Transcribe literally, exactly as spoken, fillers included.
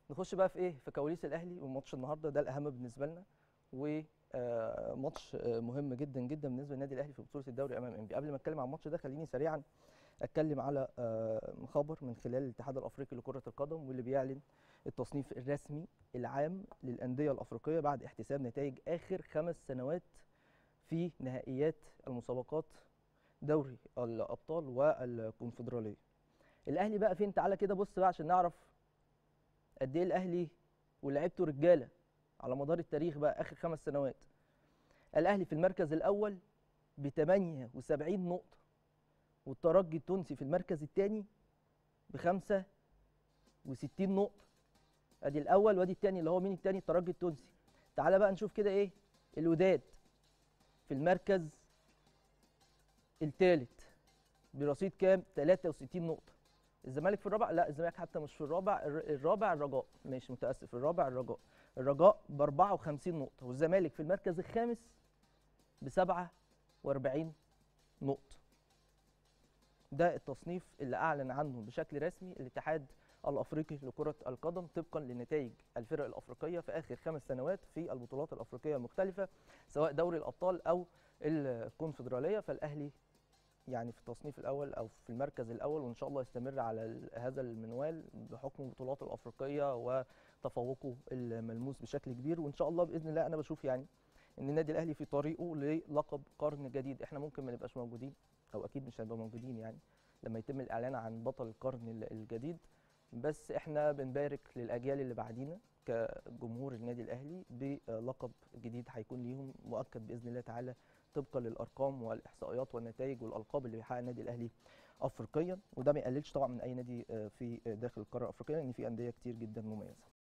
نخش بقى في ايه، في كواليس الاهلي وماتش النهارده، ده الاهم بالنسبه لنا، وماتش مهم جدا جدا بالنسبه للنادي الاهلي في بطوله الدوري امام انبي. قبل ما اتكلم عن الماتش ده خليني سريعا اتكلم على آه، خبر من خلال الاتحاد الافريقي لكره القدم، واللي بيعلن التصنيف الرسمي العام للانديه الافريقيه بعد احتساب نتائج اخر خمس سنوات في نهائيات المسابقات دوري الابطال والكونفدراليه. الاهلي بقى فين؟ تعالى كده بص بقى عشان نعرف قد ايه الاهلي ولعبته رجاله على مدار التاريخ بقى اخر خمس سنوات. الاهلي في المركز الاول ب ثمانية وسبعين نقطه، والترجي التونسي في المركز الثاني ب خمسة وستين نقطه. ادي الاول وادي الثاني، اللي هو مين الثاني؟ الترجي التونسي. تعالى بقى نشوف كده ايه الوداد في المركز الثالث برصيد كام؟ ثلاثة وستين نقطه. الزمالك في الرابع؟ لا، الزمالك حتى مش في الرابع، الرابع الرجاء، ماشي متاسف، الرابع الرجاء. الرجاء ب أربعة وخمسين نقطه، والزمالك في المركز الخامس ب سبعة وأربعين نقطه. ده التصنيف اللي اعلن عنه بشكل رسمي الاتحاد الافريقي لكره القدم طبقا لنتائج الفرق الافريقيه في اخر خمس سنوات في البطولات الافريقيه المختلفه، سواء دوري الابطال او الكونفدراليه. فالاهلي يعني في التصنيف الاول او في المركز الاول، وان شاء الله يستمر على هذا المنوال بحكم البطولات الافريقيه وتفوقه الملموس بشكل كبير. وان شاء الله باذن الله انا بشوف يعني ان النادي الاهلي في طريقه للقب قرن جديد. احنا ممكن ما نبقاش موجودين، او اكيد مش هنبقى موجودين يعني لما يتم الاعلان عن بطل القرن الجديد، بس احنا بنبارك للاجيال اللي بعدينا كجمهور النادي الاهلي بلقب جديد هيكون ليهم مؤكد باذن الله تعالى، طبقا للارقام والاحصائيات والنتائج والالقاب اللي بيحققها النادي الاهلي افريقيا. وده ما يقللش طبعا من اي نادي في داخل القاره الافريقيه، لان في انديه كتير جدا مميزه.